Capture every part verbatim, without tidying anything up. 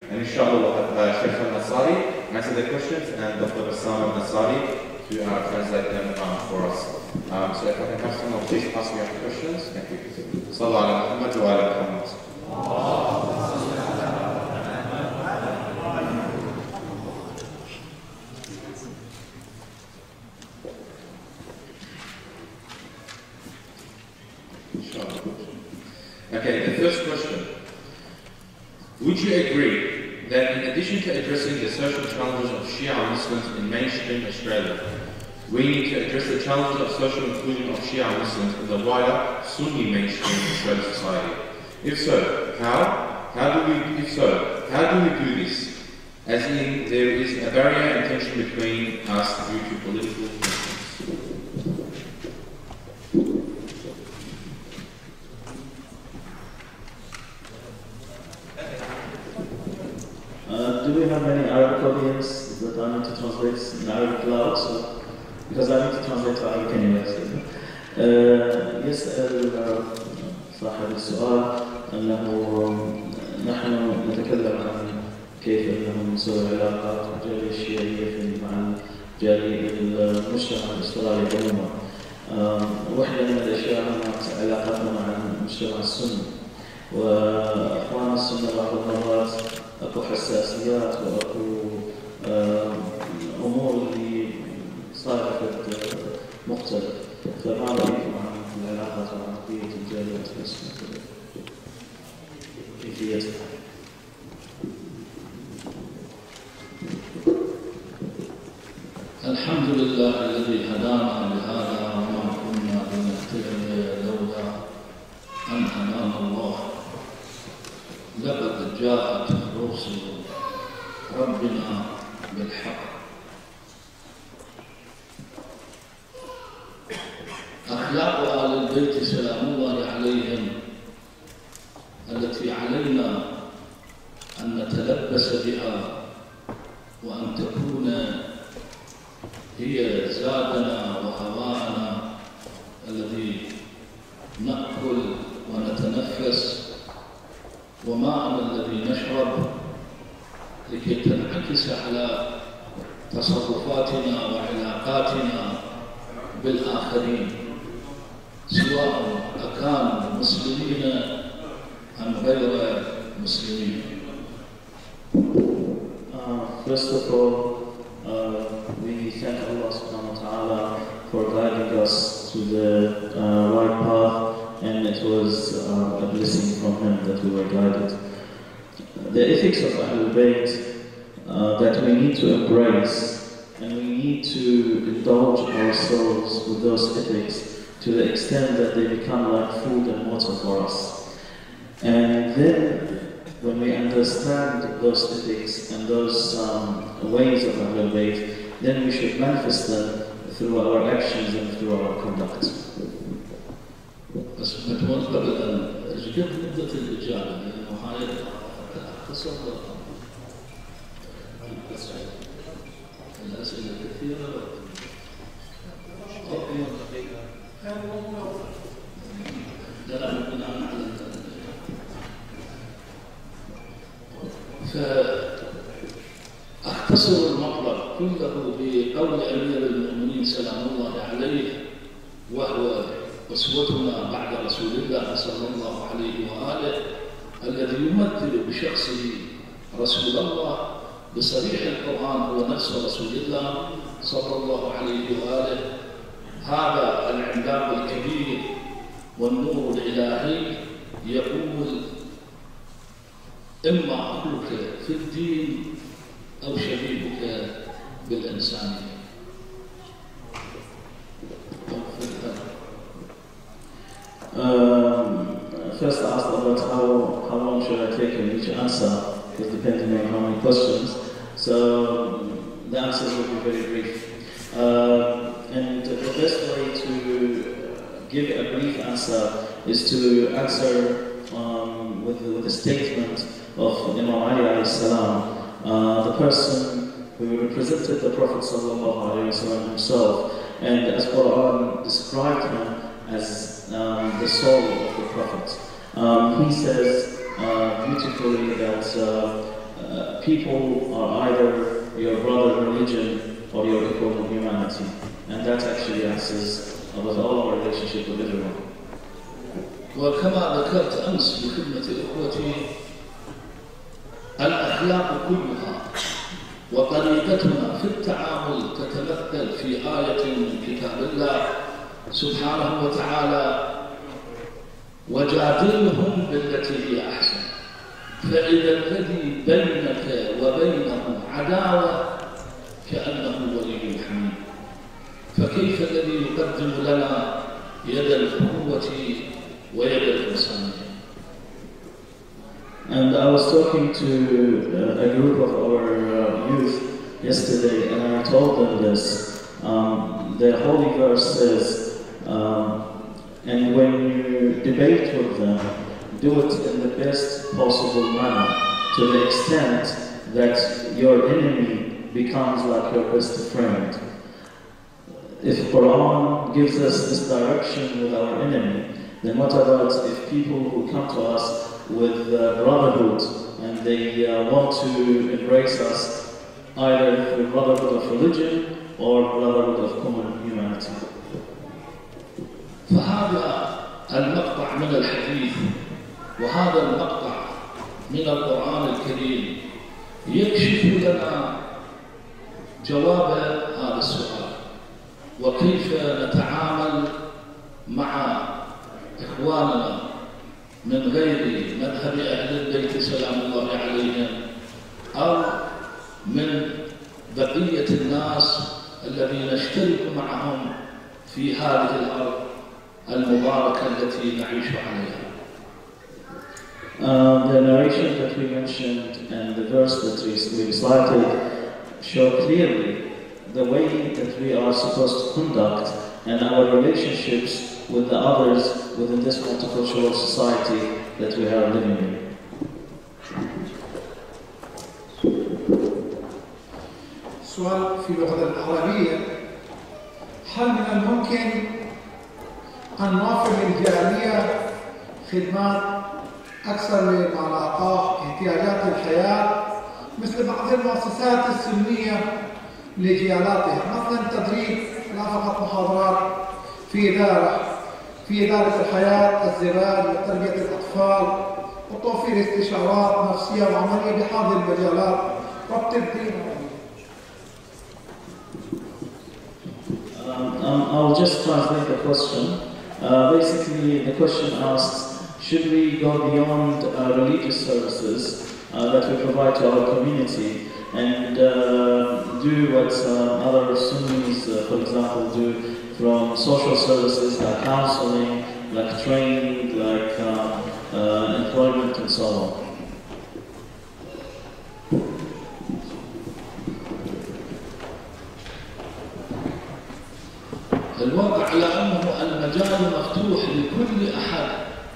And inshallah we'll have uh, Sheikh Al-Ansari answer the questions and Doctor Bassam Al-Ansari to uh, translate them um, for us. Um, so if I can have someone please ask me the questions. Thank you. Sallallahu ala Muhammad wa ala Muhammad. Okay, the first question. Would you agree that in addition to addressing the social challenges of Shia Muslims in mainstream Australia, we need to address the challenges of social inclusion of Shia Muslims in the wider Sunni mainstream Australian society? If so, how? How do we, if so, how do we do this? As in, there is a barrier and tension between us due to political differences. Uh, do we have any Arabic audience that I need to translate in Arabic loud? So, because I need to translate to Arabic anyway. Uh, يسأل صاحب السؤال أنه نحن نتكلم عن كيف أنه نسوي علاقات مع الجالية الشيعية مع الجالية المجتمع الأسترالي عموما. واحدة من الأشياء هي علاقاتنا مع المجتمع السني. وأخوان السنة بعض المرات أكو حساسيات وأكو أمور اللي صارت مختلف. فما رأيكم عن العلاقات مع بقية الجاليات السنية؟ كيفيتها؟ الحمد لله الذي هدانا لهذا وما كنا لنهتدي لولا أن هدانا الله. لقد جاءت رسل ربنا بالحق. أخلاق آل البيت سلام الله عليهم التي علينا أن نتلبس بها وأن تكون هي زادنا وهواءنا الذي نأكل ونتنفس وماءنا الذي نشرب، لكي تنعكس على تصرفاتنا وعلاقاتنا بالآخرين سواء أكانوا مسلمين أم غير مسلمين. Uh, first of all, uh, we thank Allah subhanahu wa ta'ala for guiding us to the uh, right path, and it was uh, a blessing from Him that we were guided. The ethics of Ahlul Bayt uh, that we need to embrace, and we need to indulge ourselves with those ethics to the extent that they become like food and water for us. And then when we understand those ethics and those um, ways of Ahlul Bayt, then we should manifest them through our actions and through our conduct. بس بتمر قبل أن تجد مدة الإجابة لأنه هاي تصور الأسئلة كثيرة. لا لا بناء على فأختصر المطلب كله بقول أمير المؤمنين سلام الله عليه، وهو أسوتنا بعد رسول الله صلى الله عليه وآله، الذي يمثل بشخصه رسول الله بصريح القرآن هو نفس رسول الله صلى الله عليه وآله. هذا العملاق الكبير والنور الإلهي يقول: إما أخوك في الدين أو شبيهك بالإنسانية. Um, first I asked about how, how long should I take in each answer, because depending on how many questions. So the answers will be very brief. Uh, and the best way to give a brief answer is to answer um, with, with a statement of Imam Ali alayhi salam, uh, the person who represented the Prophet sallallahu alayhi wasallam himself, and as Quran described him as um, the soul of the Prophet. Um, he says uh, beautifully that uh, uh, people are either your brother religion or your equal in humanity. And that actually answers with all our relationship with everyone. وكما ذكرت أمس بخدمة إخوتي، الأخلاق كلها وطريقتنا في التعامل تتمثل في آية من كتاب الله سبحانه وتعالى: وجادلهم بالتي هي أحسن، فإذا الذي بينك وبينه عداوة كأنه ولي حميم. فكيف الذي يقدم لنا يد الأخوة ويد الإنسانية؟ And I was talking to uh, a group of our uh, youth yesterday, and I told them this. Um, the holy verse says, um, and when you debate with them, do it in the best possible manner, to the extent that your enemy becomes like your best friend. If Quran gives us this direction with our enemy, then what about if people who come to us with uh, brotherhood and they uh, want to embrace us either the brotherhood of religion or brotherhood of common humanity? فهذا المقطع من الحديث وهذا المقطع من القرآن الكريم يكشف لنا جواب هذا السؤال، وكيف نتعامل مع إخواننا من غير مذهب أهل البيت سلام الله عليهم أو من بقية الناس الذين نشترك معهم في هذه الأرض المباركة التي نعيش عليها. Uh, the narration that we mentioned and the verse that we, we recited show clearly the way that we are supposed to conduct and our relationships with the others within this multicultural society that we are living in. سؤال في اللغة العربية: هل من الممكن أن نوفر للجالية خدمات أكثر لما لاقاه احتياجات الحياة مثل بعض المؤسسات السنية لجيالاتها، مثلا تدريب، لا فقط محاضرات في إدارة في إدارة الحياة، الزواج وتربية الأطفال، وتوفير استشارات نفسية وعملية بهذه المجالات ربط الدين. Um, um, I'll just translate the question. Uh, basically, the question asks, should we go beyond uh, religious services uh, that we provide to our community and uh, do what uh, other Sunnis, uh, for example, do from social services like counseling, like training, like um, uh, employment and so on? الواقع على أنه المجال مفتوح لكل أحد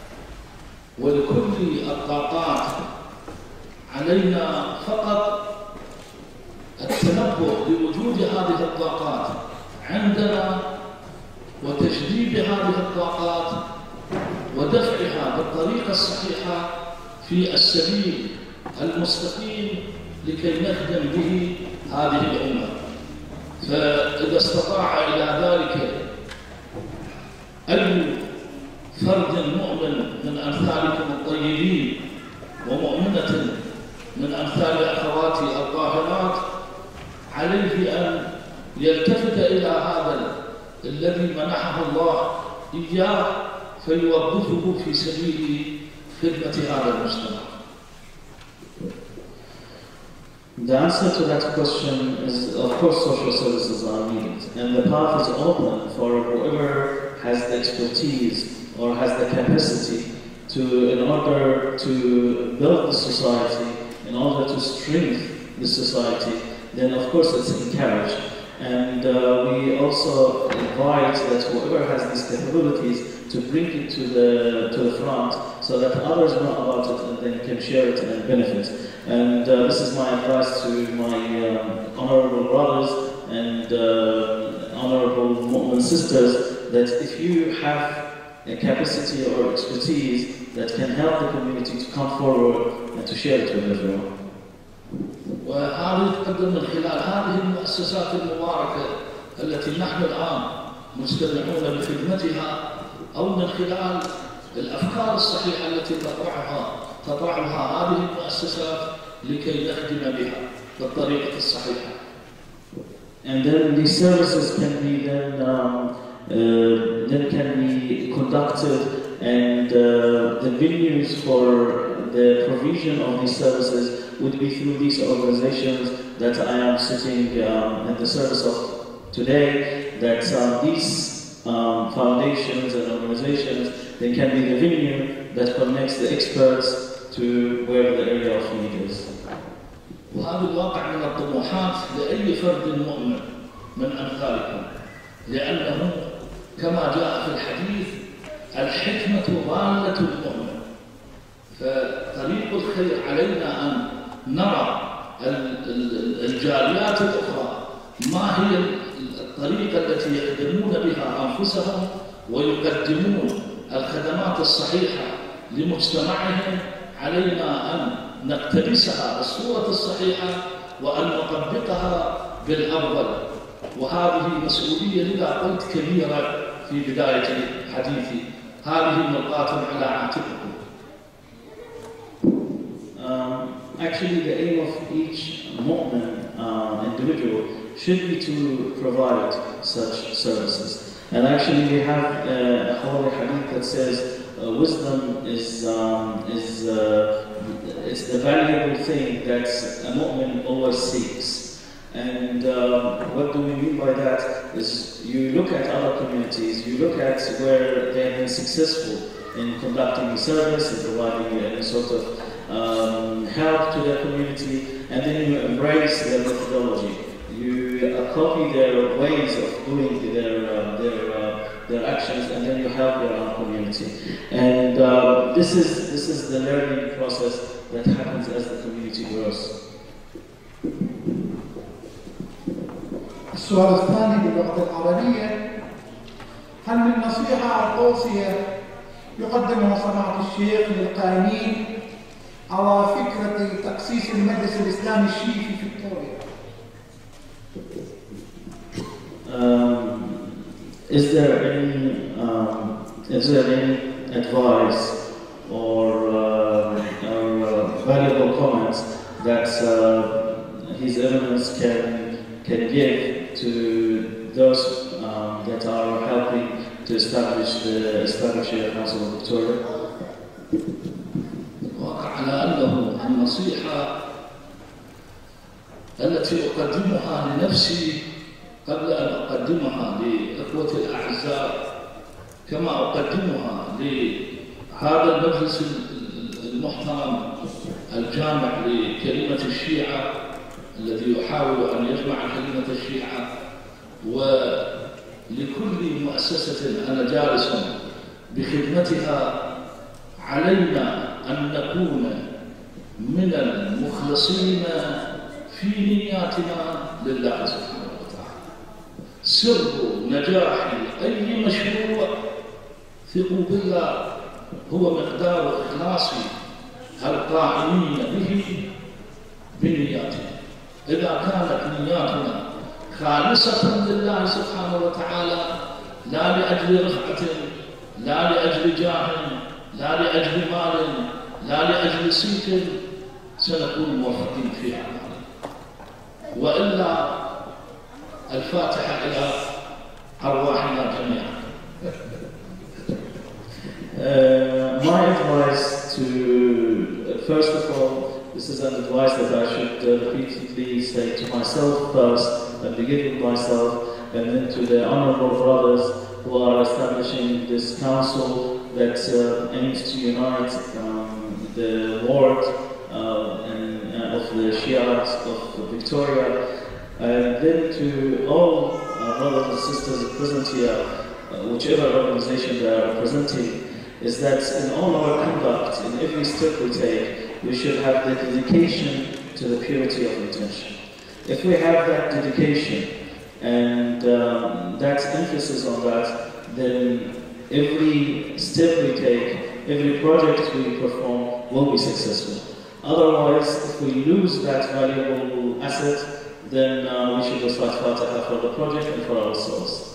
ولكل الطاقات، علينا فقط التنبه لوجود هذه الطاقات عندنا وتجديد هذه الطاقات ودفعها بالطريقة الصحيحة في السبيل المستقيم لكي نخدم به هذه الأمة. فإذا استطاع إلى ذلك أي فرد مؤمن من أمثالكم الطيبين ومؤمنة من أمثال أخواتي الطاهرات، عليه أن يلتفت إلى هذا الذي منحه الله إياه فيوظفه في سبيل خدمة هذا المجتمع. The answer to that question is, of course, social services are needed, and the path is open for whoever has the expertise or has the capacity to, in order to build the society, in order to strengthen the society, then of course it's encouraged. And uh, we also invite that whoever has these capabilities to bring it to the to the front so that others know about it and then can share it and benefit. And uh, this is my advice to my um, honorable brothers and uh, honorable Mu'min sisters, that if you have a capacity or expertise that can help the community to come forward and to share it with everyone. وهذا يتقدم من خلال هذه المؤسسات المباركة التي نحن الآن مجتمعون بخدمتها، أو من خلال الأفكار الصحيحة التي تطرحها تطرحها هذه المؤسسات لكي نخدم بها بالطريقة الصحيحة. And then these services can be then um, uh, then can be conducted, and uh, the venues for the provision of these services would be through these organizations that I am sitting um, in the service of today. That uh, these um, foundations and organizations, they can be the venue that connects the experts to where the area of need is. وهذا الواقع من الطموحات لأي فرد مؤمن من أمثالكم، لأنه كما جاء في الحديث الحكمة ضالة المؤمن. فطريق الخير علينا أن نرى الجاليات الأخرى ما هي الطريقة التي يخدمون بها أنفسهم ويقدمون الخدمات الصحيحة لمجتمعهم. علينا أن نقتبسها بالصورة الصحيحة وأن نطبقها بالأفضل، وهذه مسؤولية لذا قلت كبيرة في بداية حديثي. هذه ملقاة على عاتقكم. Um, actually, the aim of each mu'min uh, individual should be to provide such services. And actually, we have uh, a holy hadith that says uh, wisdom is um, is uh, it's the valuable thing that a mu'min always seeks. And uh, what do we mean by that? Is you look at other communities, you look at where they have been successful in conducting a service and providing any sort of um, help to their community, and then you embrace their methodology. You uh, copy their ways of doing their uh, their uh, their actions, and then you help their own community. And uh, this is this is the learning process that happens as the community grows. السؤال الثاني باللغة العربية: هل من نصيحة أو توصية يقدمها سماحة الشيخ للقائمين على فكرة تأسيس المجلس الإسلامي الشيعي في فيكتوريا؟ Um, is there any um, is there any advice or, uh, or uh, valuable comments that uh, His Eminence can can give to those um, that are helping to establish the establish the Council of Victoria? واقع على أنه النصيحة التي أقدمها لنفسي قبل أن أقدمها لإخوتي الأعزاء، كما أقدمها لهذا المجلس المحترم الجامع لكلمة الشيعة الذي يحاول أن يجمع كلمة الشيعة، ولكل مؤسسة أنا جالس بخدمتها. علينا أن نكون من المخلصين في نياتنا لله سبحانه وتعالى. سر نجاح أي مشروع ثقوا بالله هو مقدار إخلاص القائمين به بنياتنا. إذا كانت نياتنا خالصة لله سبحانه وتعالى، لا لأجل رفعة، لا لأجل جاه، لا لأجل مال، لا لأجل صيت، سنكون موفقين في أعمالنا. وإلا الفاتحة إلى أرواحنا جميعا. Uh, my advice to, uh, first of all, this is an advice that I should uh, repeatedly say to myself first, and begin with myself, and then to the honorable brothers who are establishing this council that uh, aims to unite um, the ward uh, and, uh, of the Shiites of Victoria, and then to all uh, brothers and sisters present here, uh, whichever organization they are representing, is that in all our conduct, in every step we take, we should have the dedication to the purity of intention. If we have that dedication and um, that emphasis on that, then every step we take, every project we perform will be successful. Otherwise, if we lose that valuable asset, then uh, we should recite Fatiha for the project and for ourselves.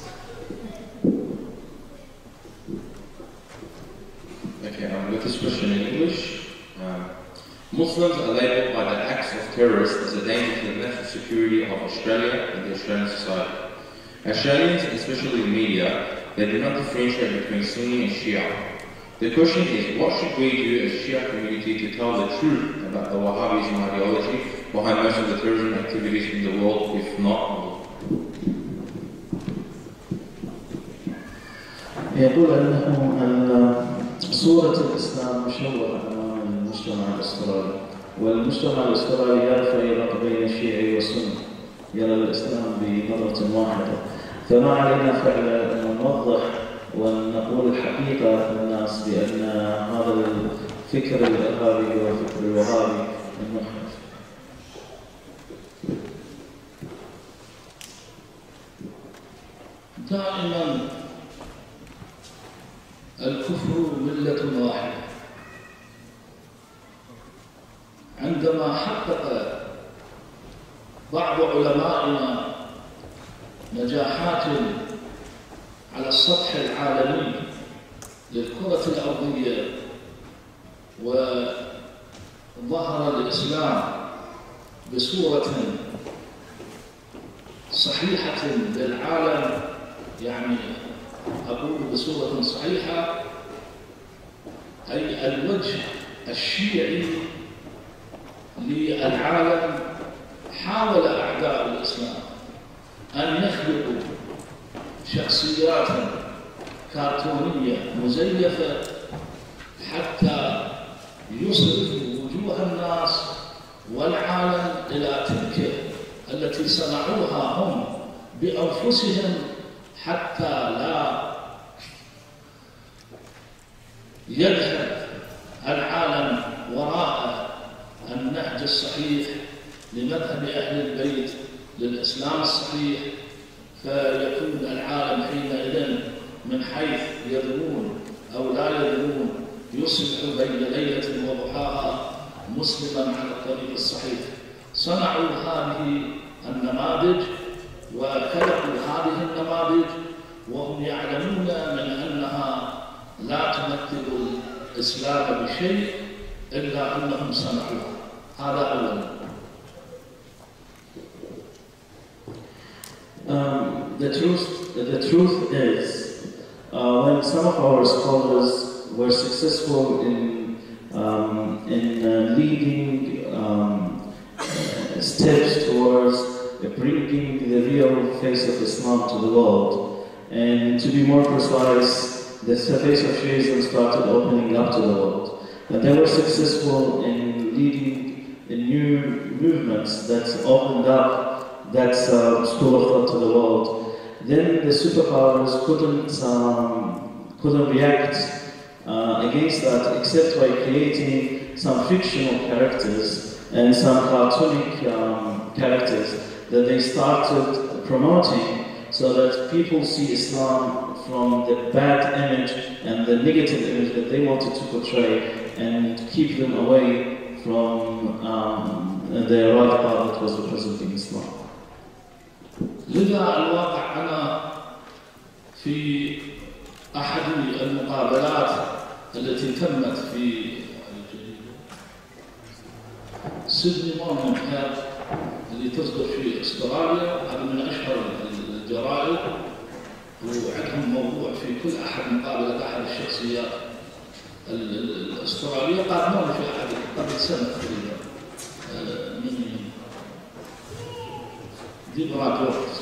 Okay, um, with this question in English. Um, Muslims are labelled by the acts of terrorists as a danger to the national security of Australia and the Australian society. Australians, especially the media, they do not differentiate between Sunni and Shia. The question is, what should we do as Shia community to tell the truth about the Wahhabism ideology behind most of the terrorism activities in the world, if not all? يقول أنه صورة الإسلام مشوهة أمام المجتمع الأسترالي، والمجتمع الأسترالي يعرف يفرق بين الشيعي والسني، يرى الإسلام بنظرة واحدة، فما علينا فعلا أن نوضح وأن نقول الحقيقة للناس بأن هذا الفكر الإرهابي هو الفكر الوهابي المنحرف. دائما الكفر ملة واحدة. عندما حقق بعض علمائنا نجاحات على السطح العالمي للكرة الأرضية وظهر الإسلام بصورة صحيحة للعالم، يعني أقول بصورة صحيحة، أي الوجه الشيعي للعالم، حاول أعداء الإسلام أن يخلقوا شخصيات كرتونية مزيفة حتى يصرفوا وجوه الناس والعالم إلى تلك التي صنعوها هم بأنفسهم، حتى لا يذهب العالم وراء النهج الصحيح لمذهب أهل البيت للإسلام الصحيح، فيكون العالم حينئذ من حيث يدرون أو لا يدرون يصبح بين ليلة وضحاها مسلما على الطريق الصحيح. صنعوا هذه النماذج وخلقوا هذه النماذج وهم يعلمون من أنها لا تمثل الإسلام بشيء إلا أنهم صنعوها. هذا أولا. Um, the truth, the truth is, uh, when some of our scholars were successful in um, in uh, leading um, uh, steps towards bringing the real face of Islam to the world, and to be more precise, the face of Shiism started opening up to the world. And they were successful in leading in new movements that opened up that uh, school of thought to the world. Then the superpowers couldn't um, couldn't react uh, against that except by creating some fictional characters and some cartoonic um, characters that they started promoting, so that people see Islam from the bad image and the negative image that they wanted to portray, and keep them away from um, the right path that was representing Islam. لذا الواقع أنا في أحد المقابلات التي تمت في سيدني مورنينغ هيرالد اللي تصدر في استراليا، هذا من أشهر الجرائد، وعندهم موضوع في كل أحد مقابلة أحد الشخصيات الأسترالية، قابلوني في أحد قبل سنة تقريبا من ديبرا جورج،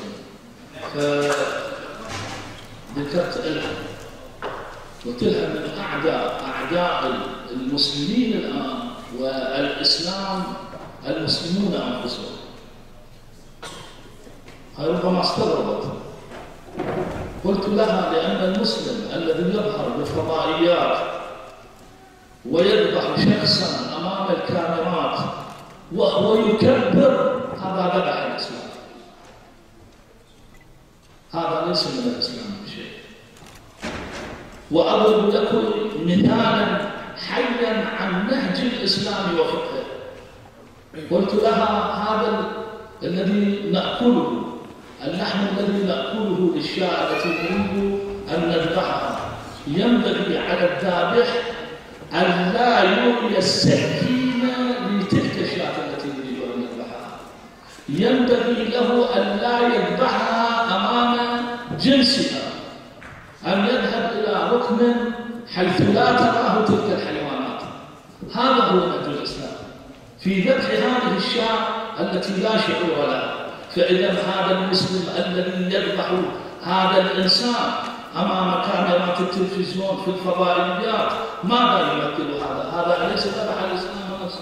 فذكرت لها قلت لها من أعداء أعداء المسلمين الآن والإسلام المسلمون أنفسهم. هاي ربما استغربت. قلت لها لأن المسلم الذي يظهر بفضائيات ويذبح شخصا أمام الكاميرات وهو يكبر، هذا ذبح الإسلام، هذا ليس من الإسلام بشيء. وأضرب لكم مثالا حيا عن نهج الإسلام وفقهه. قلت لها هذا الذي نأكله، اللحم الذي نأكله للشاة التي نريد أن نذبحها، ينبغي على الذابح أن لا يرمي السكينة لتلك الشاة التي نريد أن نذبحها، ينبغي له أن لا يذبحها أمام جنسها، أن يذهب إلى ركن حيث لا تراه تلك الحيوانات. هذا هو نهج الإسلام في ذبح هذه الشاة التي لا شعور لها. فإذا هذا المسلم الذي يذبح هذا الإنسان أمام كاميرات التلفزيون في الفضائيات ماذا يمثل هذا؟ هذا أليس ذبح الإسلام نفسه؟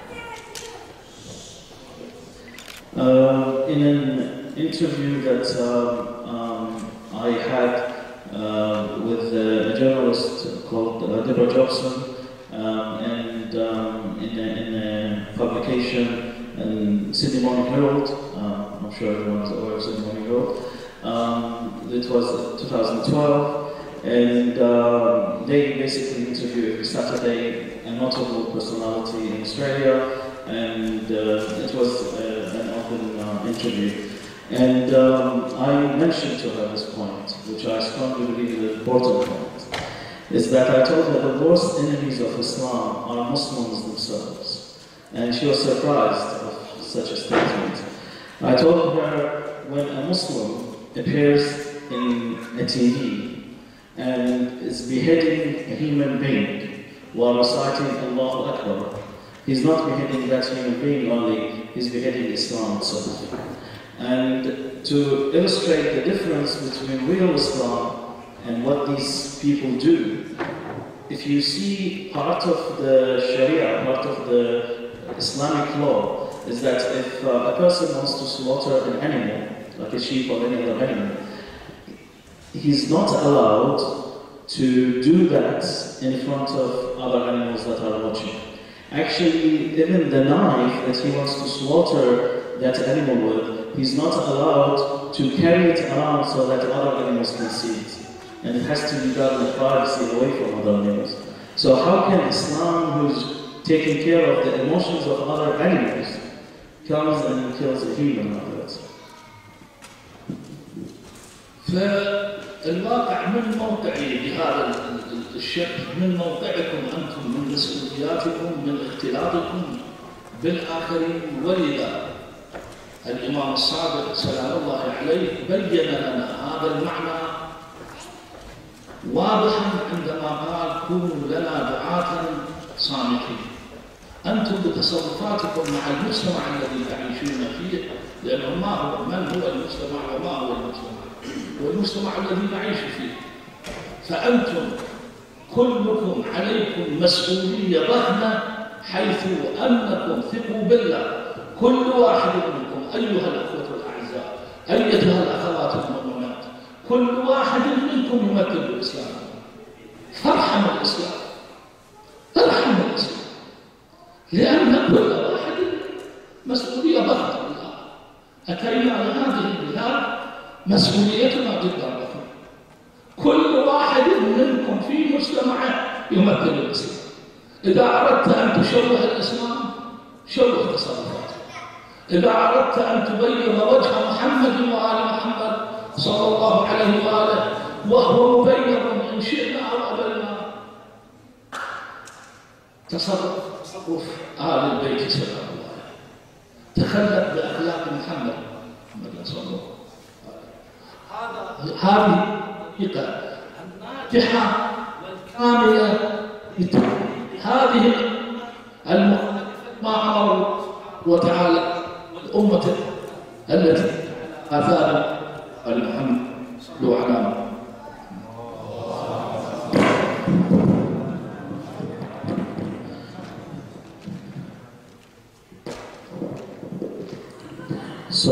Uh, in an interview that uh, um, I had uh, with a journalist called uh, Deborah Jobson, um, and um, in, a, in a publication in Sydney Morning Herald, uh, I'm sure everyone's aware of Sydney Morning Herald. Um, it was two thousand twelve, and uh, they basically interview every Saturday a notable personality in Australia, and uh, it was uh, an open uh, interview. And um, I mentioned to her this point, which I strongly believe is an important point, is that I told her the worst enemies of Islam are Muslims themselves. And she was surprised of such a statement. I told her when a Muslim appears in a T V and is beheading a human being while reciting Allahu Akbar, he's not beheading that human being only, he's beheading Islam itself. And to illustrate the difference between real Islam and what these people do, if you see part of the Sharia, part of the Islamic law, is that if uh, a person wants to slaughter an animal, like a sheep or any other animal, he's not allowed to do that in front of other animals that are watching. Actually, even the knife that he wants to slaughter that animal with, he's not allowed to carry it around so that other animals can see it. And it has to be done in privacy away from other animals. So how can Islam, who's taking care of the emotions of other animals, comes and kills a human like that? فالواقع من موقعي بهذا الشكل، من موقعكم أنتم، من مسؤولياتكم، من اختلاطكم بالآخرين، ولذا الإمام الصادق سلام الله عليه بين لنا هذا المعنى واضحا عندما قال كونوا لنا دعاة صامتين. أنتم بتصرفاتكم مع المجتمع الذي تعيشون فيه، لأنه ما هو من هو المجتمع وما هو المجتمع، هو المجتمع الذي نعيش فيه. فأنتم كلكم عليكم مسؤولية ضخمة، حيث أنكم ثقوا بالله كل واحد منكم أيها الأخوة الأعزاء، أيتها الأخوات المؤمنات، كل واحد منكم يمثل الإسلام. فارحموا الإسلام، ارحموا الإسلام، لأن كل واحد مسؤولية ضخمة. أتينا لهذه البلاد مسؤوليتنا جدا ضخمة. كل واحد منكم في مجتمعه يمثل الإسلام. إذا أردت أن تشوه الإسلام شوه تصرفاتك. إذا أردت أن تبين وجه محمد وآل محمد صلى الله عليه وآله وهو مبين إن شئنا أو أبينا، تصرف تصرف آل البيت سلام الله عليه، تخلق بأخلاق محمد صلى الله عليه وسلم. هذه الطريقة الناجحة والكاملة هذه المخالفة ما أمر وتعالى الأمة التي آثار المحمد صلوا على So,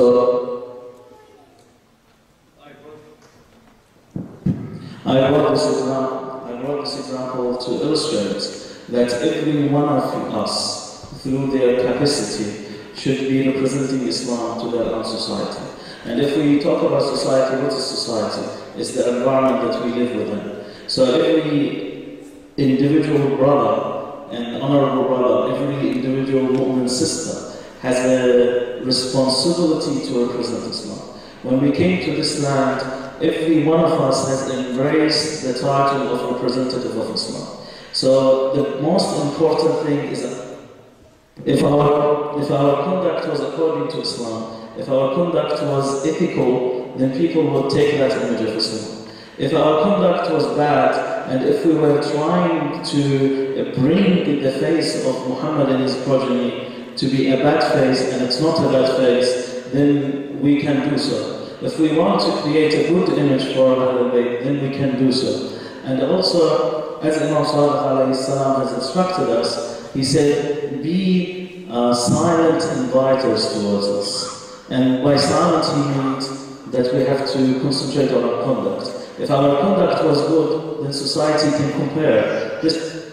I brought this example, I brought this example to illustrate that every one of us, through their capacity, should be representing Islam to their own society. And if we talk about society, what is society? It's the environment that we live within. So every individual brother and honorable brother, every individual woman sister has a responsibility to represent Islam. When we came to this land, every one of us has embraced the title of representative of Islam. So the most important thing is that if our, if our conduct was according to Islam, if our conduct was ethical, then people would take that image of Islam. If our conduct was bad, and if we were trying to bring the face of Muhammad and his progeny to be a bad face, and it's not a bad face, then we can do so. If we want to create a good image for Ahlul Bayt, then we can do so. And also, as Imam Sadiq alayhi salam has instructed us, he said, be uh, silent inviters towards us. And by silent he means that we have to concentrate on our conduct. If our conduct was good, then society can compare. This,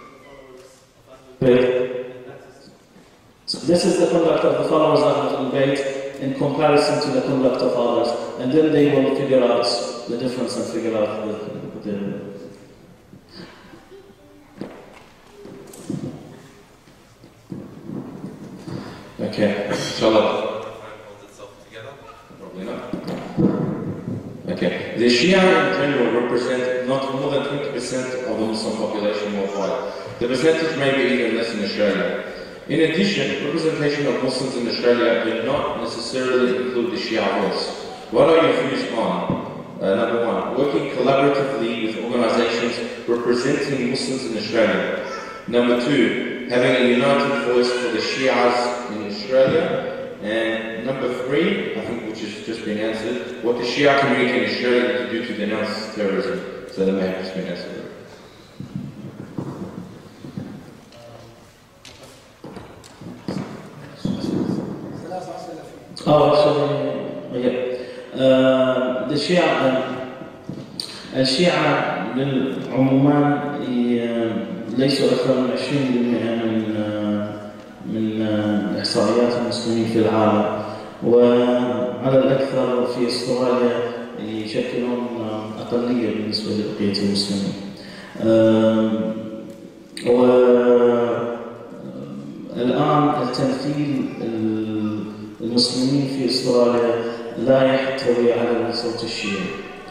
this is the conduct of the followers of Ahlul Bayt in comparison to the conduct of others. And then they will figure out the difference and figure out the, the Okay, inshallah. Probably not. Okay, the Shia in general represent not more than twenty percent of the Muslim population worldwide. The percentage may be even less in Australia. In addition, representation of Muslims in Australia do not necessarily include the Shia voice. What are your views on, uh, number one, working collaboratively with organizations representing Muslims in Australia? Number two, having a united voice for the Shias in Australia? And number three, I think which has just been answered, what the Shia community in Australia need to do to denounce terrorism? So that may have just been answered. Oh, actually, yeah. Uh, the Shia, uh, الشيعة عموما ليسوا أكثر من عشرين بالمئة من من إحصائيات المسلمين في العالم، وعلى الأكثر في أستراليا يشكلون أقلية بالنسبة لبقية المسلمين. والآن التمثيل المسلمين في أستراليا لا يحتوي على صوت الشيعة،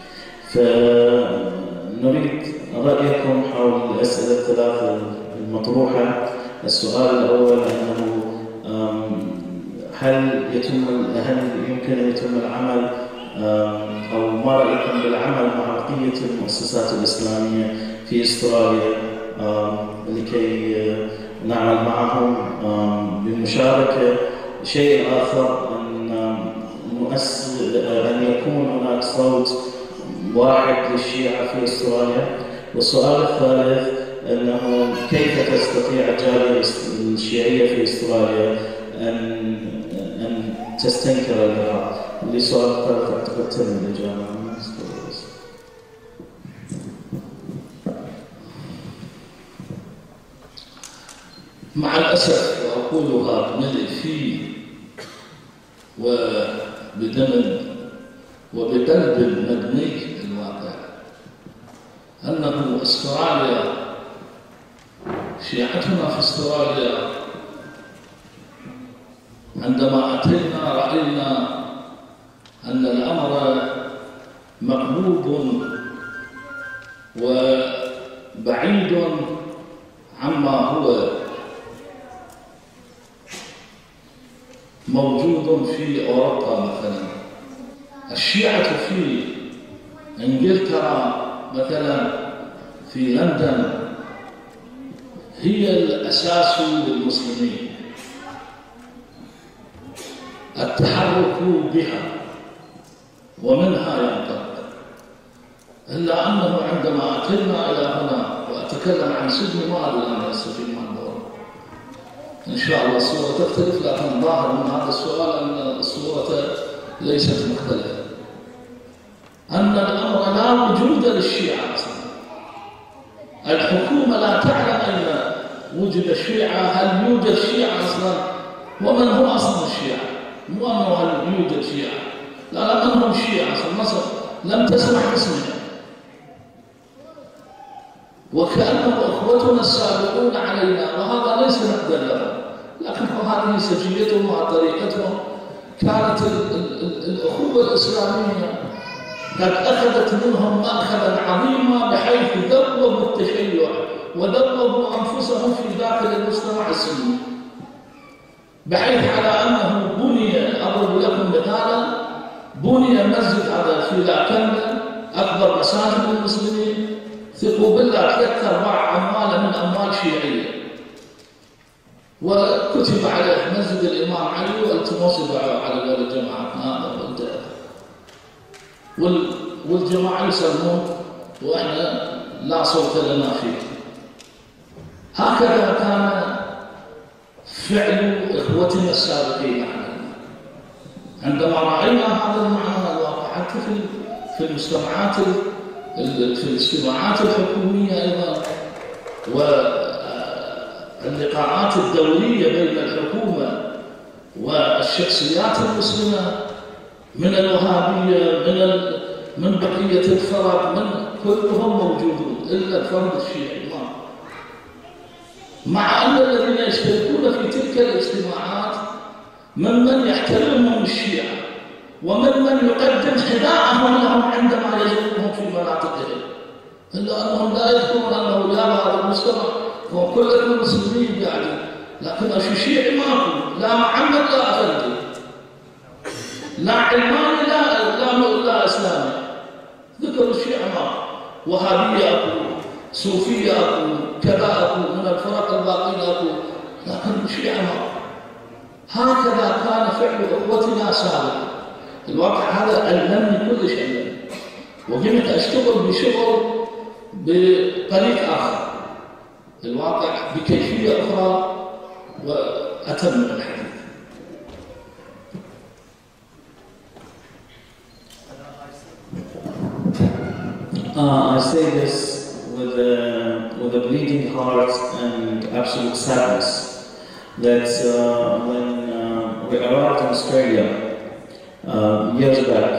فنريد رأيكم حول الأسئلة الثلاثة المطروحة. السؤال الأول أنه هل يتم هل يمكن أن يتم العمل أو ما رأيكم بالعمل مع بقية المؤسسات الإسلامية في أستراليا لكي نعمل معهم بمشاركة؟ شيء آخر أن أن يكون هناك صوت واحد للشيعة في أستراليا. والسؤال الثالث أنه كيف تستطيع الجالية الشيعية في أستراليا أن أن تستنكر الإرهاب؟ اللي سؤال الثالث أعتقد تم الإجابة. مع الأسف وأقولها بملء فيه وبدم وبقلب مدمي الواقع أنه أستراليا، شيعتنا في أستراليا عندما أتينا رأينا أن الأمر مقلوب وبعيد عما هو موجود في أوروبا. مثلا الشيعة في إنجلترا مثلا في لندن هي الأساس للمسلمين، التحرك بها ومنها ينطلق. إلا أنه عندما أتينا إلى هنا وأتكلم عن سجن مال الآن في المنظور، إن شاء الله الصورة تختلف، لكن ظاهر من هذا السؤال أن الصورة ليست مختلفة، أن الأمر لا وجود للشيعة أصلا. الحكومة لا تعلم أن وجد الشيعة، هل يوجد شيعة أصلا، ومن هو أصلا الشيعة، مو أنه هل يوجد شيعة، لا لا من هم الشيعة أصلا. مصر لم تسمع اسمها، وكأنهم أخوتنا السابقون علينا، وهذا ليس نقدا لهم، لكن هذه سجيتهم وطريقتهم. كانت الأخوة الإسلامية قد أخذت منهم مأخذا عظيما بحيث ذوبوا التشيع وذوبوا أنفسهم في داخل المجتمع السني، بحيث على أنه بني، أضرب لكم مثالا، بني مسجد هذا في لاكندا أكبر مساجد المسلمين، ثقوا بالله ثلاث أرباع أموال من أموال شيعية، وكتب عليه مسجد الإمام علي والتموس على قول الجماعة هذا والجماعة يسلمون وإحنا لا صوت لنا فيه. هكذا كان فعل إخوتنا السابقين علينا. عندما رأينا هذا المعنى الواقع حتى في في المجتمعات في الاجتماعات الحكومية أيضا واللقاءات الدورية بين الحكومة والشخصيات المسلمة من الوهابية من من بقية الفرق، من كلهم موجودون إلا الفرد الشيعي. مع أن الذين يشتركون في تلك الاجتماعات ممن يحترمهم الشيعة وممن يقدم حذاءهم لهم عندما يزورهم في مناطقهم، إلا أنهم لا يذكرون أنه لا هذا المجتمع وكلهم مسلمين قاعدين، لكن الشيعي ماكو، لا محمد لا أفندي، لا علماني لا لا لا إسلامي. ذكروا الشيعة ماكو، وهابية أكو، صوفية أكو، كذا أكو، من الفرق الباقية أكو، لكن الشيعة ماكو. هكذا كان فعل أخوتنا سابقا. الواقع هذا ألمني كل شيء، وقمت أشتغل بشغل بطريق آخر، الواقع بكيفية أخرى وأتم من الحديث. Uh, I say this with a, with a bleeding heart and absolute sadness that uh, when uh, we arrived in Australia uh, years back,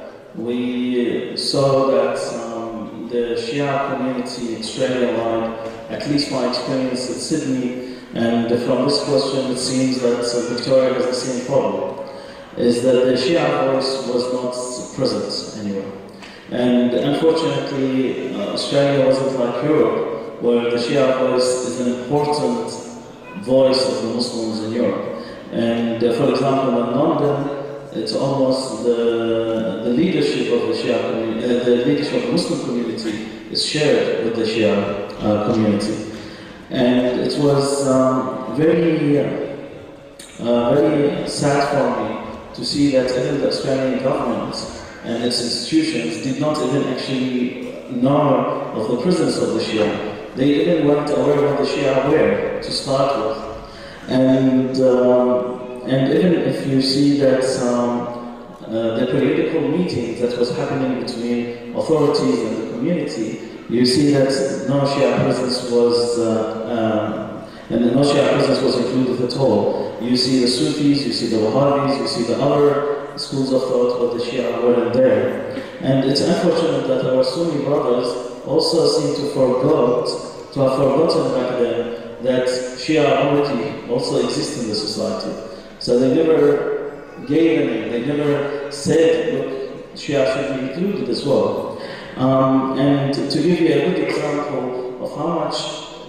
we saw that um, the Shia community Australia-wide, at least my experience at Sydney, and from this question it seems that uh, Victoria has the same problem, is that the Shia voice was not present anywhere. And unfortunately, uh, Australia wasn't like Europe, where the Shia voice is an important voice of the Muslims in Europe. And uh, for example, in London, it's almost the, the leadership of the Shia community, uh, the leadership of the Muslim community is shared with the Shia uh, community. And it was um, very, uh, very sad for me to see that even the Australian government and its institutions did not even actually know of the presence of the Shia. They even weren't aware what the Shia were to start with. And, um, and even if you see that um, uh, the periodical meetings that was happening between authorities and the community, you see that no Shia presence was, uh, uh, and no Shia presence was included at all. You see the Sufis, you see the Wahhabis, you see the other schools of thought, but the Shia weren't there. And it's unfortunate that our Sunni brothers also seem to forgot, to have forgotten back then that Shia already also exists in the society. So they never gave a name, they never said, look, Shia should be included as well. Um, and to give you a good example of how much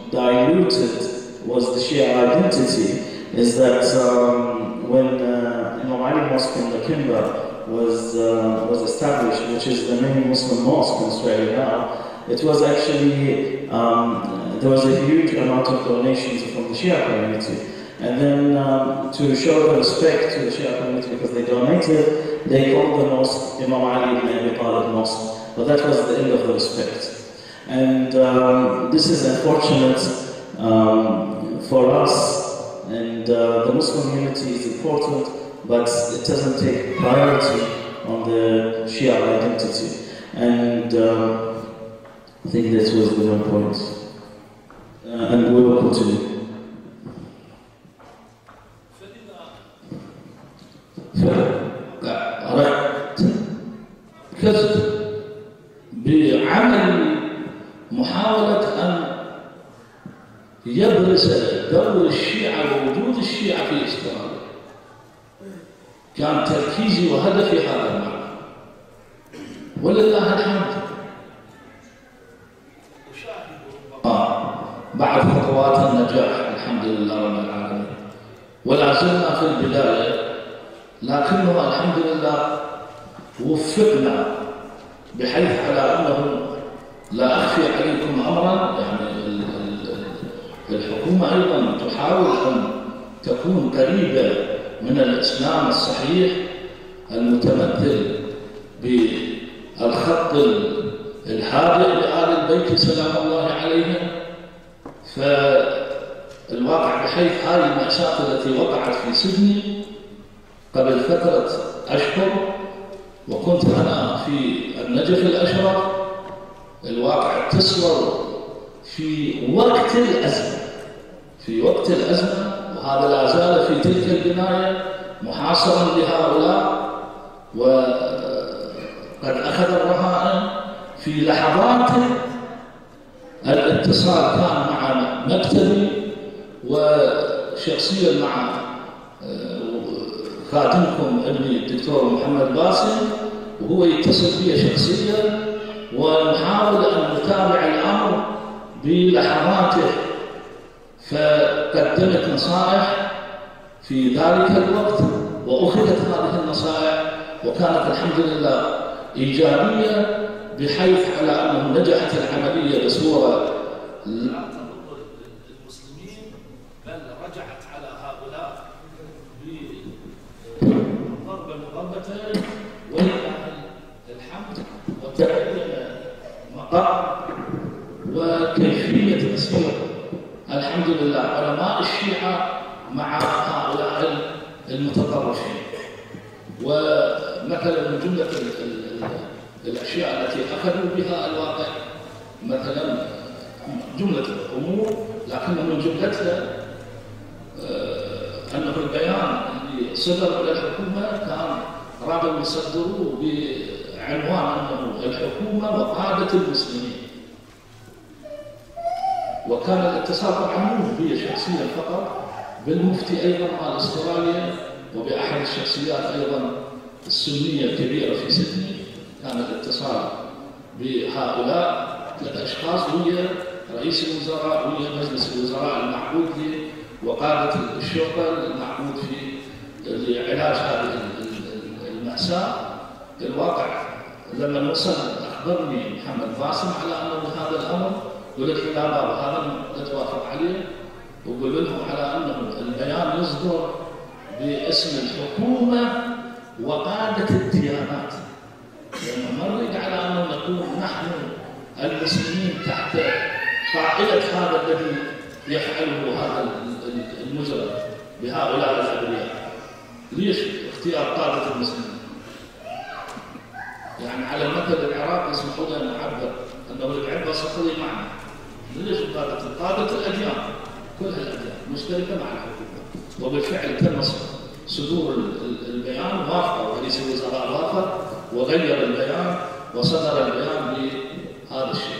diluted was the Shia identity is that um, when uh, Imam Ali Mosque in Lakemba was, uh, was established, which is the main Muslim mosque in Australia now, it was actually, um, there was a huge amount of donations from the Shia community. And then um, to show the respect to the Shia community because they donated, they called the mosque Imam Ali ibn Abi Talib Mosque. But that was the end of the respect. And um, this is unfortunate um, for us. And uh, the Muslim unity is important, but it doesn't take priority on the Shia identity. And uh, I think that was the one point. Uh, and we will continue. بعمل محاولة أن يبرز دور الشيعة ووجود الشيعة في استراليا. كان تركيزي وهدفي هذا المعنى، ولله الحمد. آه. بعد خطوات النجاح الحمد لله رب العالمين، ولا زلنا في البداية، لكنه الحمد لله وفقنا بحيث على أنه لا أخفي عليكم أمرا، يعني الحكومة أيضا تحاول أن تكون قريبة من الإسلام الصحيح المتمثل بالخط الهادئ لآل البيت سلام الله عليهم. فالواقع بحيث هذه المأساة التي وقعت في سيدني قبل فترة أشهر، وكنت أنا في النجف الأشرف، الواقع تصور في وقت الأزمة في وقت الأزمة وهذا لا زال في تلك البناية محاصرا لهؤلاء، وقد أخذ الرهائن. في لحظات الاتصال كان مع مكتبي وشخصيا مع خادمكم ابني الدكتور محمد باسم، وهو يتصل بي شخصيا ونحاول أن نتابع الأمر بلحظاته. فقدمت نصائح في ذلك الوقت وأخذت هذه النصائح، وكانت الحمد لله إيجابية بحيث على أنه نجحت العملية بصورة لا تضر المسلمين، بل رجعت على هؤلاء بضربة مضربتين ولله الحمد، وتبين مقام وكيفية مسير الحمد لله علماء الشيعة مع هؤلاء المتطرفين. ومثلا من جملة الأشياء التي أخذوا بها الواقع، مثلا جملة أمور، لكن من جملتها أنه البيان اللي صدر إلى الحكومة كان رابط يصدروه بعنوان أنه الحكومة وقادة المسلمين، وكان الاتصال طبعا مو بي شخصيا فقط، بالمفتي أيضا مال أستراليا وبأحد الشخصيات أيضا السنية الكبيرة في سيدني. كان الاتصال بهؤلاء ثلاث أشخاص ويا رئيس الوزراء ويا مجلس الوزراء المعقود له وقادة الشرطة المعقود في علاج هذه المأساة. الواقع لما وصل أخبرني محمد باسم على أنه هذا الأمر، قلت له لا بابا هذا نتوافق عليه، وقل لهم على أنه البيان يصدر باسم الحكومة وقادة الديانات، لأنه نريد على أن نكون نحن المسلمين تحت طائلة هذا الذي يفعله هذا المجرم بهؤلاء الأبرياء. ليش اختيار قادة المسلمين؟ يعني على المثل العراقي اسمحوا لنا نعبر أنه العبة سطري معنا. ليش قادة؟ قادة الأديان، كل الأديان مشتركة مع الحكومة، وبالفعل تم صدور البيان، وافق رئيس الوزراء وافق وغير البيان وصدر البيان بهذا الشيء.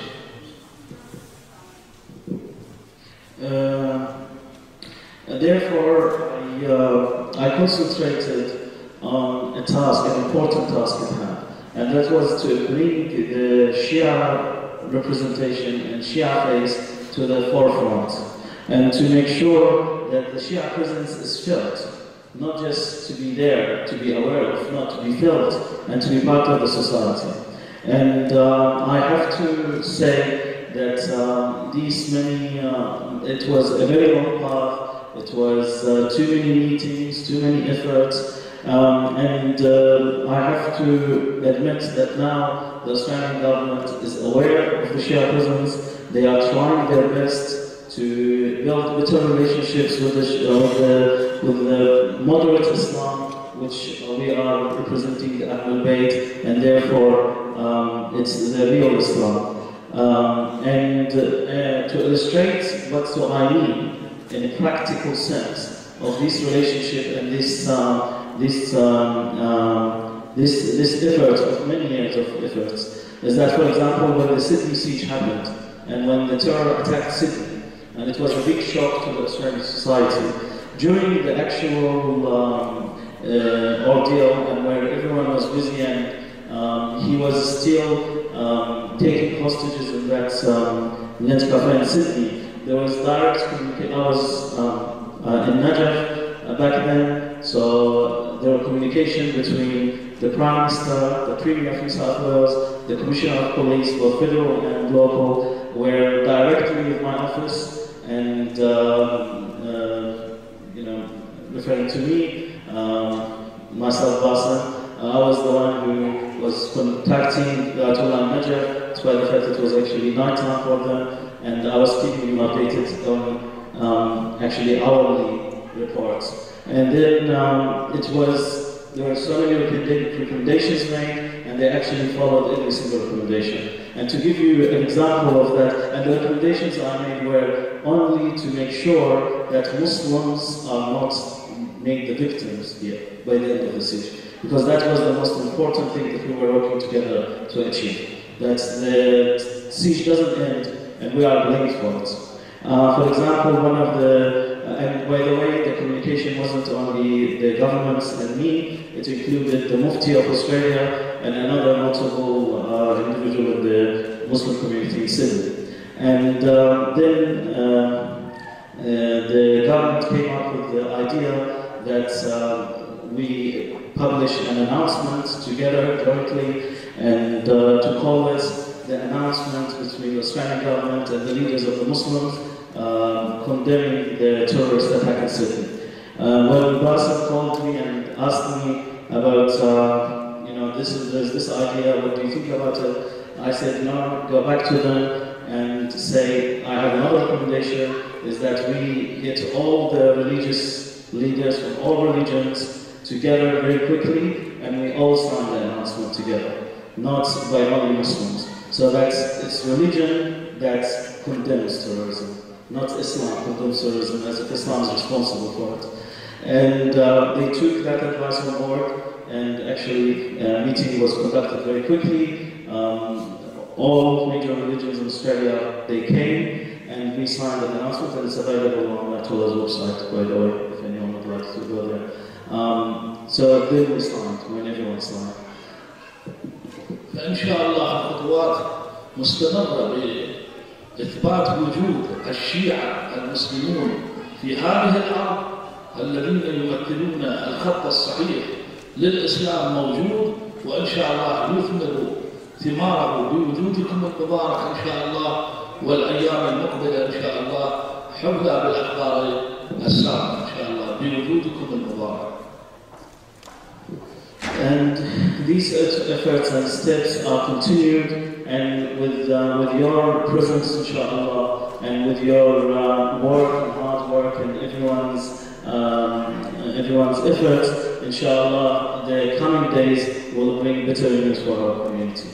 Uh, therefore, I, uh, I concentrated on a task, an important task at hand, and that was to bring the Shia representation and Shia face to the forefront, and to make sure that the Shia presence is felt, not just to be there, to be aware of, not to be felt, and to be part of the society. And uh, I have to say that uh, these many, uh, it was a very long path, it was uh, too many meetings, too many efforts, um, and uh, I have to admit that now the Australian government is aware of the Shia presence. They are trying their best to build better relationships with the, uh, with the, with the moderate Islam, which uh, we are representing the Ahlul Bayt, and therefore um, it's the real Islam. Um, and uh, to illustrate what so I mean in a practical sense of this relationship and this uh, this um, uh, this this effort of many years of efforts is that, for example, when the Sydney siege happened and when the terror attacked Sydney, and it was a big shock to the Australian society. During the actual um, uh, ordeal, and where everyone was busy and um, he was still um, taking hostages in that um, Lent Cafe in Sydney, there was direct communication. I was um, uh, in Najaf uh, back then, so there was communication between the Prime Minister, the Premier of New South Wales, the Commissioner of Police, both federal and local, were directly with my office, and um, uh, you know, referring to me, um, myself, Bassem, uh, I was the one who was contacting the Ayatollah in Najaf, despite the fact that it was actually night time for them, and I was keeping him updated on um, actually hourly reports. And then um, it was, there were so many recommendations made, and they actually followed every single recommendation. And to give you an example of that, and the recommendations I made were only to make sure that Muslims are not made the victims here by the end of the siege. Because that was the most important thing that we were working together to achieve. That the siege doesn't end, and we are blamed for it. Uh, for example, one of the, uh, and by the way, the communication wasn't only the government and me, it included the Mufti of Australia and another notable uh, individual in the Muslim community in Sydney. And uh, then uh, uh, the government came up with the idea that uh, we publish an announcement together jointly, and uh, to call it the announcement between the Australian government and the leaders of the Muslims uh, condemning the terrorist attack in Sydney. Uh, when Bassem called me and asked me about, uh, you know, this is there's this idea, what do you think about it? I said, no, go back to them and say, I have another recommendation, is that we get all the religious leaders from all religions together very quickly, and we all sign the announcement together, not by only Muslims. So that's, it's religion that condemns terrorism, not Islam condemns terrorism, as if Islam is responsible for it. And uh, they took that advice on board, and actually a meeting was conducted very quickly. Um, all major religions in Australia, they came, and we signed an announcement, and it's available on Ayatollah's website, by the way, if anyone would like to go there. Um, so then we signed, when everyone signed. فإن شاء الله الخطوات مستمرة بإثبات وجود الشيعة المسلمون في هذه الأرض الذين يمثلون الخط الصحيح للإسلام موجود، وإن شاء الله يثمر ثماره بوجودكم المبارك إن شاء الله، والأيام المقبلة إن شاء الله حفلة بالأخبار السابقة إن شاء الله بوجودكم المبارك. And these efforts and steps are continued, and with uh, with your presence, inshallah, and with your uh, work and hard work and everyone's um, everyone's efforts, inshallah, the coming days will bring better news for our community.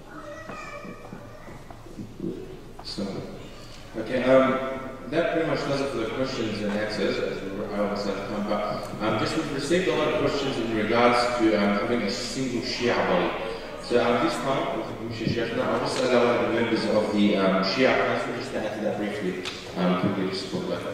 So, okay, um, that pretty much does it for the questions and answers, as we were, I almost had time, but um, just we've received a lot of questions in regards to um, having a single Shia body. So at um, this time, with the Commission Sheikhna, I'll just allow one of the members of the um, Shia Council just to answer that briefly, um, quickly just talk about that.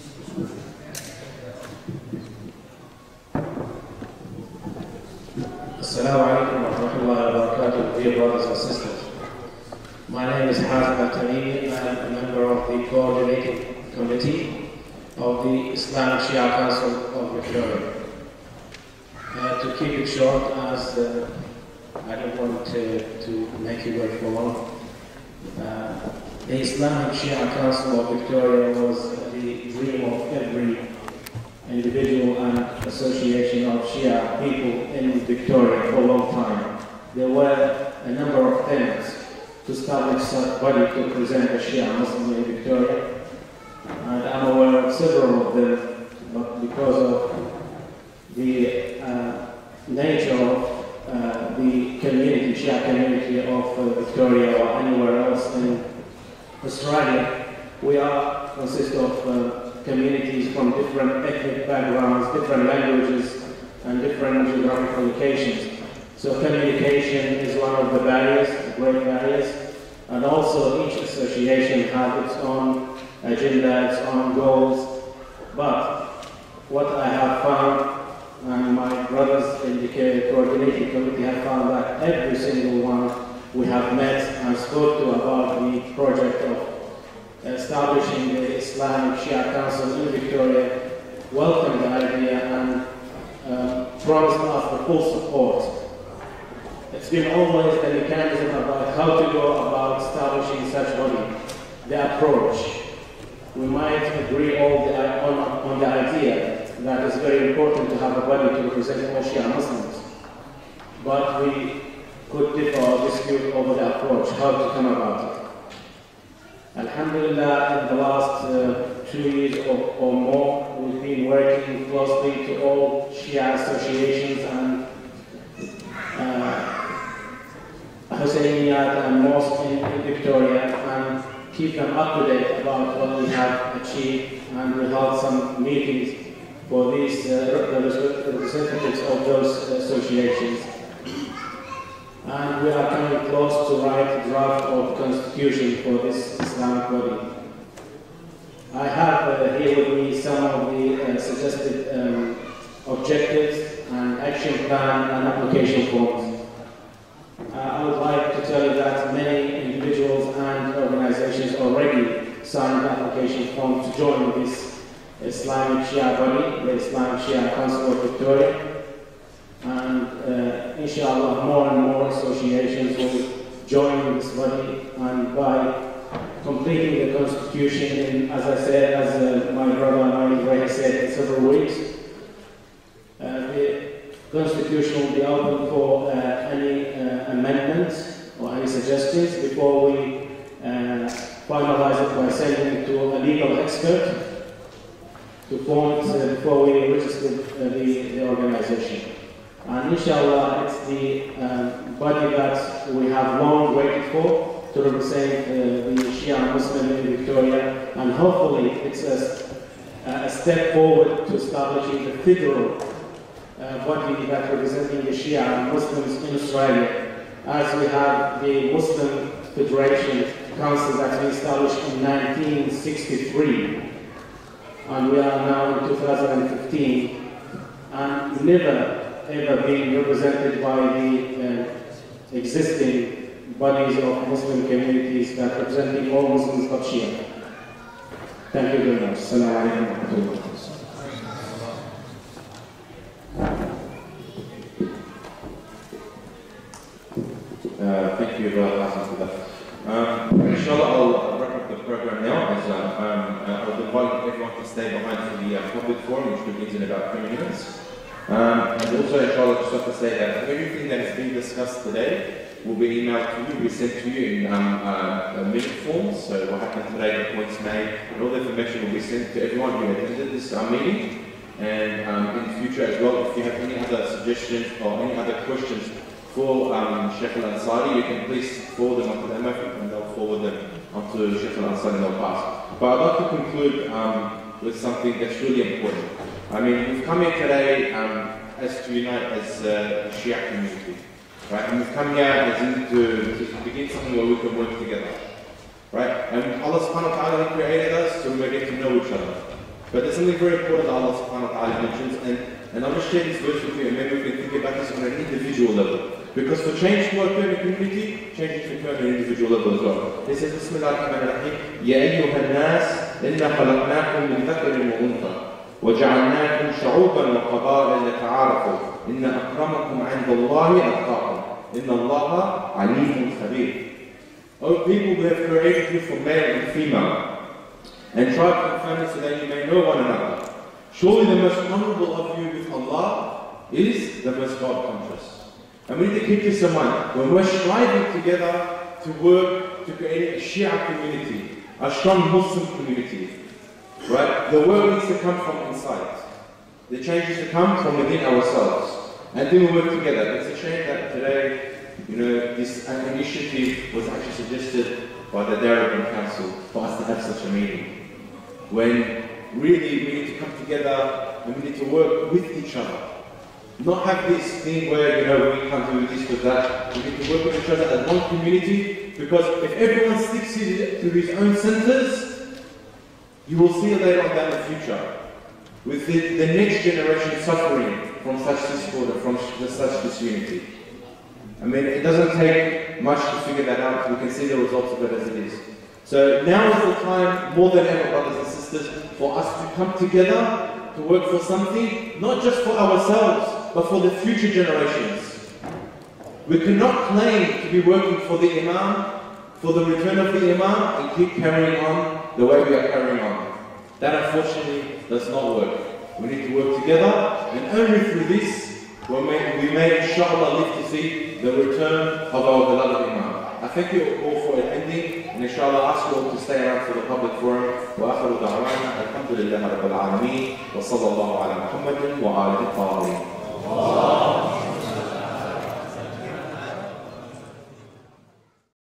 Assalamu alaikum wa rahmatullahi wa barakatuh, dear brothers and sisters. My name is Hazim Al-Tamimi. I am a member of the coordinating committee of the Islamic Shia Council of Victoria. Uh, to keep it short, as uh, I don't want to, to make you wait for long, uh, the Islamic Shia Council of Victoria was the dream of every individual and association of Shia people in Victoria for a long time. There were a number of things to establish such body to present a Shia Muslim in Victoria, and I'm aware of several of them, but because of the uh, nature of uh, the community, Shia community of uh, Victoria or anywhere else in Australia, we are consist of uh, communities from different ethnic backgrounds, different languages, and different geographical locations. So communication is one of the barriers, the great barriers, and also each association has its own agenda, its own goals. But what I have found, and my brothers in the coordinating committee have found, that every single one we have met and spoke to about the project of establishing the Islamic Shia Council in Victoria, welcomed the idea and uh, promised us the full support. It's been always the mechanism about how to go about establishing such body, the approach. We might agree all the, on, on the idea that it's very important to have a body to represent all Shia Muslims, but we could differ or dispute over the approach, how to come about it. Alhamdulillah, in the last uh, two years or, or more, we've been working closely to all Shia associations and uh, Husseiniyyat and mosques in, in Victoria, and keep them up to date about what we have achieved, and we held some meetings for these uh, representatives of those associations. And we are coming close to write a draft of constitution for this Islamic body. I have uh, here with me some of the uh, suggested um, objectives and action plan and application forms. Uh, I would like to tell you that many individuals and organizations already signed application forms to join this Islamic Shia body, the Islamic Shia Council of Victoria. And uh, inshallah, more and more associations will join this body, and by completing the constitution in, as I said, as uh, my brother Mary said, in several weeks, uh, the constitution will be open for uh, any uh, amendments or any suggestions before we uh, finalize it by sending it to a legal expert to form it uh, before we register uh, the, the organization. And inshallah, it's the um, body that we have long waited for to represent uh, the Shia Muslim in Victoria, and hopefully it's a, a step forward to establishing the federal uh, body that representing the Shia Muslims in Australia, as we have the Muslim Federation Council that we established in nineteen sixty-three, and we are now in two thousand fifteen, and never ever being represented by the uh, existing bodies of Muslim communities that representing all Muslims but Shia. Thank you very much. Assalamu alaikum wa rahmatullah. Uh, thank you, Brother Hassan, for that. Um, inshallah, I'll wrap up the program now. As, um, um, uh, I'll invite everyone to stay behind for the uh, public forum, which begins in about twenty minutes. Um, and also, inshallah, just have to say that everything that has been discussed today will be emailed to you, will be sent to you in um, uh, minute forms. So what happened today, the points made, and all the information will be sent to everyone who attended this uh, meeting. And um, in the future as well, if you have any other suggestions or any other questions for um, Sheikh Al-Ansari, you can please forward them onto the A M A F H H and they'll forward them onto Sheikh Al-Ansari and they'll pass. But I'd like to conclude um, with something that's really important. I mean, we've come here today um, as to unite as uh, a Shia community, right? And we've come here as in to, to begin something where we can work together, right? And Allah subhanahu wa ta'ala created us so we may get to know each other. But there's something very important that Allah subhanahu wa ta'ala mentions, and, and I'll just share this verse with you, and maybe we can think about this on an individual level. Because for change to occur in a community, change should occur on an individual level as well. This is Bismillah ar-Rahman ar-Rahim. Ya ayyuha nas, inna khalaqnakum min dhakarin wa untha. وجعلناكم شعوبا وقبائل لتعارفوا إن أكرمكم عند الله أتقاكم إن الله عليم خبير. O people, we have created you from male and female, and tribe and family so that you may know one another. Surely the most honorable of you with Allah is the most God conscious. And we need to keep this in mind when we're striving together to work to create a Shia community, a strong Muslim community. Right? The work needs to come from inside. The change needs to come from within ourselves. And then we work together. It's a shame that today, you know, this initiative was actually suggested by the Darabin Council for us to have such a meeting. When really we need to come together and we need to work with each other. Not have this thing where, you know, we can't do this with that. We need to work with each other as one community, because if everyone sticks to his own centers, you will see later on down the future, with the, the next generation suffering from such discord and from such disunity. I mean, it doesn't take much to figure that out. We can see the results of it as it is. So now is the time, more than ever, brothers and sisters, for us to come together to work for something, not just for ourselves, but for the future generations. We cannot claim to be working for the Imam, for the return of the Imam, and keep carrying on the way we are carrying on. That unfortunately does not work. We need to work together, and only through this we may, we may inshallah live to see the return of our beloved Imam. I thank you all for attending, and inshallah ask you all to stay around for the public forum. وآخر دعوانا الحمد لله رب العالمين وصلى الله على محمد وآله الطاهرين.